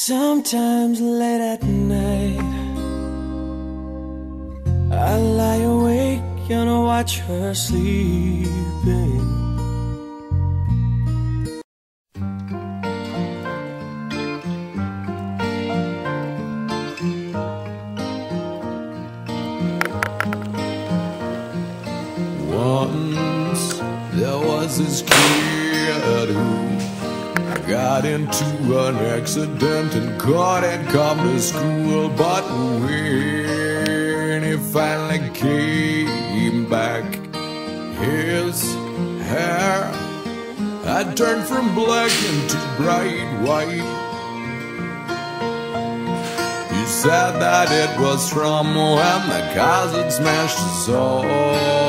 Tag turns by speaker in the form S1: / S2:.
S1: Sometimes late at night I lie awake and watch her sleeping. Once there was this kid who got into an accident and couldn't come to school. But when he finally came back, his hair had turned from black into bright white. He said that it was from when the car had smashed his soul.